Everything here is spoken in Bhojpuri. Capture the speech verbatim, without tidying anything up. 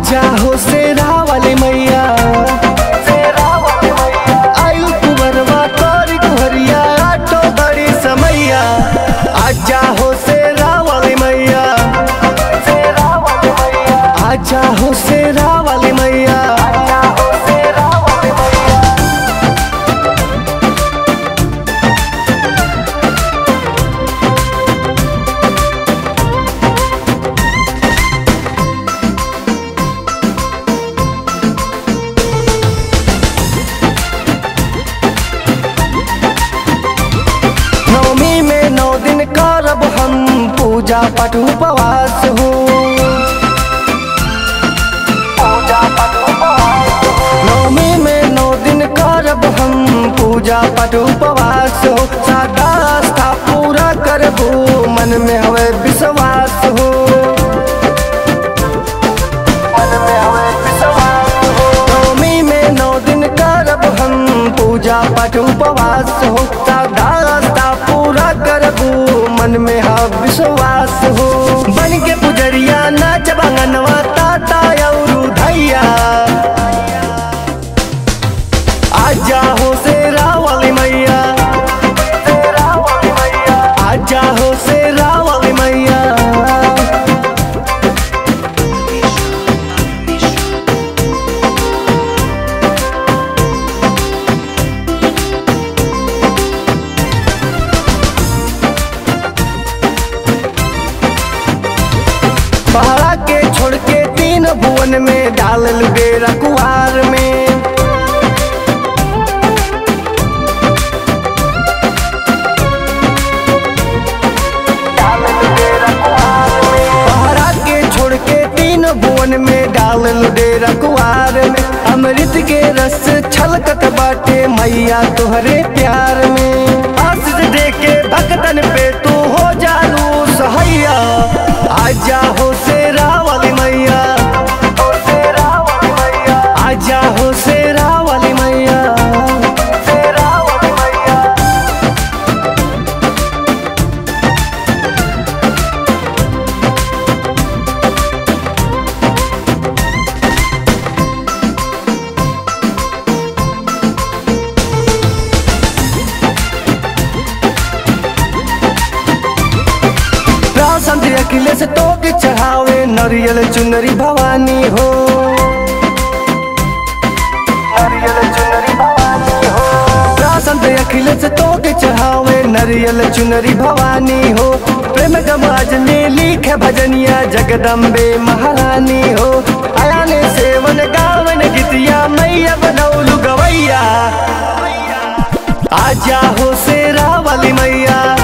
आजा हो शेरा वाली मैया, आयु कुंवरवा तोरी कुहरिया आटो बड़ी समैया। आजा हो शेरा वाली मैया, आजा हो शेरा वाली मैया। नवमी में नौ दिन करब हम पूजा पाठ उपवास हो, नवमी में नौ दिन करब हम पूजा पाठ उपवास हो। सादा आस्था पूरा करबो मन में हवे विश्वास हो, मन में हवे विश्वास हो। नवमी में नौ दिन करब हम पूजा पाठ उपवास हो। सादा आस्था पूरा करबो मन में हवे विश्वास हो। बन के पुजरिया नाच बंगनवा ताता और धैया। आजा हो शेरा वाली मैया, आजा हो शेरा वाली मैया। पहाड़ा के छोड़ के तीन भुवन में डाल लुगेरा कुआर में। पहाड़ा के छोड़ के तीन भुवन में डाल लुगेरा कुआर में। अमृत के रस छलकत बाटे मैया तोहरे प्यार में। आशीष दे के भक्तन पे तू हो जालू सहैया। आजा हो शेरा वाली मैया, आजा हो शेरा वाली मैया, शेरा वाली मैया। रासन अखिले से तो के चढ़ावे नरियल चुनरी भवानी हो, नरियल चुनरी भवानी हो। रासन अखिले से तो के चढ़ावे नरियल चुनरी भवानी हो। प्रेम गमाज में लिखे भजनिया जगदम्बे महारानी हो। आया ने सेवन गावन गीतिया मैया बनौलू गवैया। आजा हो शेरा वाली मैया,